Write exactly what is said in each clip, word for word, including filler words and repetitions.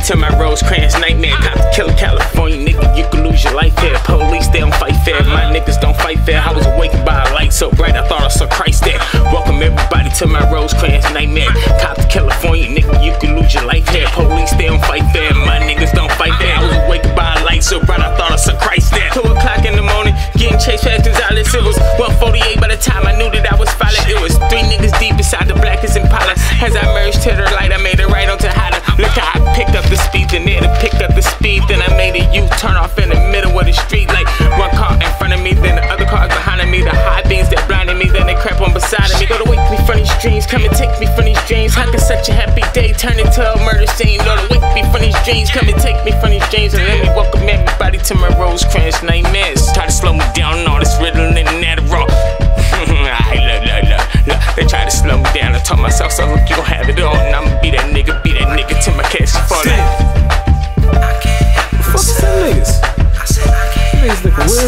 to my Rosecrans nightmare. Cop to kill California, nigga, you could lose your life here. Police, they don't fight fair, my niggas don't fight fair. I was awakened by a light so bright, I thought I saw Christ there. Welcome everybody to my Rosecrans nightmare. Cop to California, nigga, you could lose your life here. Police, they don't fight fair, my niggas don't fight fair. I was awakened by a light so bright, I thought I saw Christ there. Two o'clock in the morning, getting chased past Gonzales. It was one forty-eight by the time I knew that I was followed. It was three niggas deep inside the blackest Impala. As I merged to the light, I made it right onto Hatta. Look how I picked up the speed, then it picked up the speed. Then I made a U-turn off in the middle of the street. Like one car in front of me, then the other cars behind me. The high beams that blinded me, then they crap on beside of me. Lord, wake me from these dreams, come and take me from these dreams. How can such a happy day turn into a murder scene? Lord, wake me from these dreams, come and take me from these dreams. And let me welcome everybody to my Rosecrans nightmares. Try to slow me down on all this Ritalin and Adderall. Alright, look, look, look, look. They try to slow me down. I told myself, so look, you gon' have it all. And I'ma be that nigga, be that nigga till my cash fall out. What the fuck is them niggas? Niggas looking weird.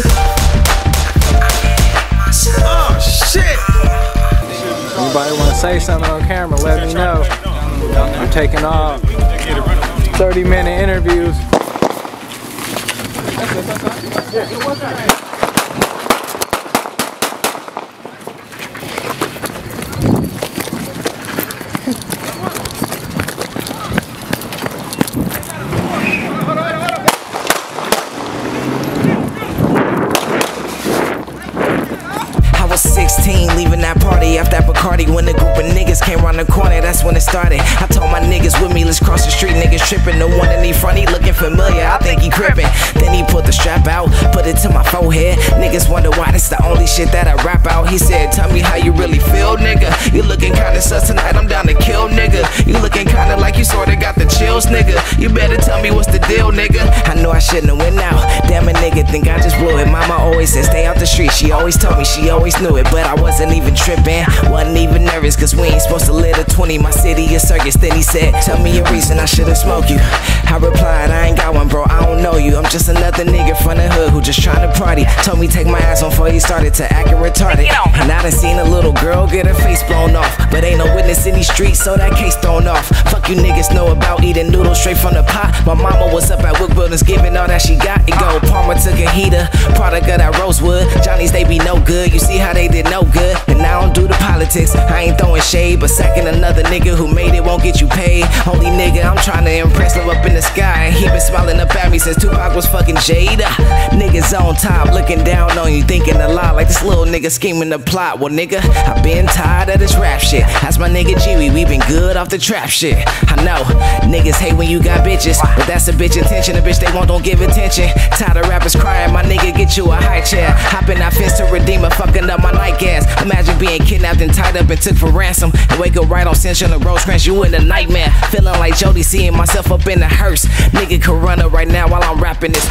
Oh shit! Anybody wanna say something on camera, let me know. I'm taking off. thirty minute interviews. sixteen, leaving that party after that Bacardi. When a group of niggas came round the corner, that's when it started. I told my niggas with me, let's cross the street. Niggas tripping, the one in the front, he looking familiar. I think he crippin'. Then he pulled the strap out, put it to my forehead. Niggas wonder why that's the only shit that I rap out. He said, tell me how you really feel, nigga. You looking kinda sus tonight, I'm down to kill, nigga. You looking kinda like you sorta got the chills, nigga. You better tell me what's the deal, nigga. I know I shouldn't have went out. Damn a nigga, think I just blew it. Mama always said, stay out the street. She always told me, she always knew it. But I wasn't even tripping, wasn't even nervous, cause we ain't supposed to live a twenty. My city is circus. Then he said, tell me a reason I should've smoked you. I replied, I ain't got one, bro, I don't know you. I'm just another nigga from the hood who just trying to party. Told me take my ass on before he started to act retarded. And I done seen a little girl get her face blown off, but ain't no witness in these streets, so that case thrown off. Fuck you niggas know about eating noodles straight from the pot. My mama was up at Wood Buildings giving all that she got. It go Palmer took a heater, product of that Rosewood. Johnny's they be no good, you see how they did no good. And I don't do the politics, I ain't throwing shade, but sacking another nigga who made it won't get you paid. Only nigga I'm trying to impress live up in the sky. He been smiling up at me since Tupac was fucking Jada. Niggas on top looking down on you, thinking a lot like this little nigga scheming the plot. Well nigga, I been tired of this rap shit. That's my nigga G, we been good off the trap shit. I know, niggas hate when you got bitches, but that's a bitch intention. A bitch they want don't give attention. Tired of rappers crying, my nigga get you a high chair. Hop in that fence to redeem her, fucking up my night gas. Imagine being kidnapped and tied up and took for ransom, and wake up right on Central and Rosecrans, you in a nightmare. Feeling like Jody, seeing myself up in the hearse. Nigga can run up right now while I'm rapping this.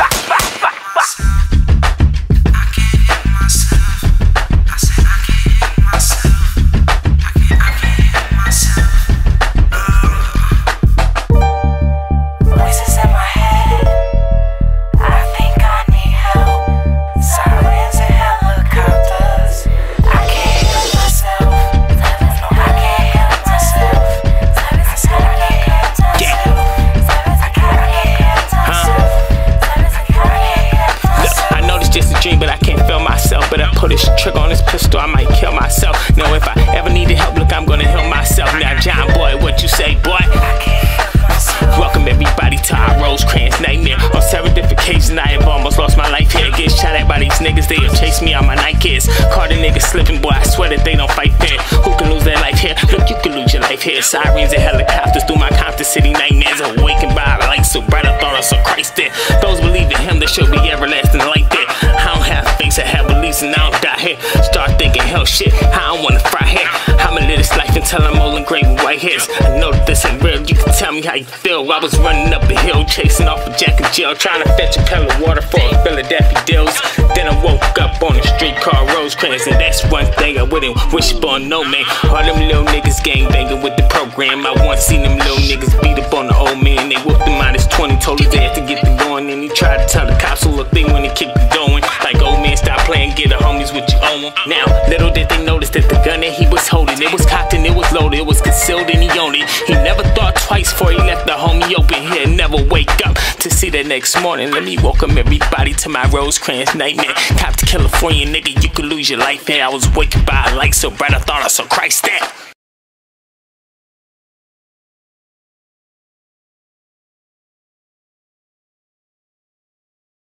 Put a trigger on this pistol, I might kill myself. Now if I ever needed help, look, I'm gonna heal myself. Now John boy, what you say, boy? Welcome everybody to our Rosecrans nightmare. On several different occasions I have almost lost my life here. Get shot at by these niggas, they'll chase me on my night kids. Caught a nigga slipping, boy, I swear that they don't fight fair. Who can lose their life here? Look, you can lose your life here. Sirens and helicopters through my Compton City nightmares. Awakened by a light so bright I thought I saw Christ there. Those believe in him, they should be everlasting like that. I don't have things, I have beliefs and I don't die here. Start thinking hell shit, I don't wanna fry here. I'ma live this life until I'm old and gray with white hairs. I know that this ain't real, you can tell me how you feel. I was running up the hill, chasing off a jack of jail, trying to fetch a pail of water for a Philadelphia deals. Then I woke up on a street called Rosecrans, and that's one thing I wouldn't wish upon no man. All them little niggas gang banging with the program. I once seen them little niggas beat up on the old man. They whooped him minus twenty, told his ass to get the going, and he tried to tell the cops a little thing when he kicked the going. Like, old man, stop playing, get the homies what you owe him. Now, little did they notice that the gun that he was holding, it was cocked and it was loaded, it was concealed and he owned it. He never thought twice before he left the homie open. He'd never to see the next morning. Let me welcome everybody to my Rosecrans nightmare. Cop to California, nigga, you could lose your life here. I was waking by a light so bright I thought I saw Christ there.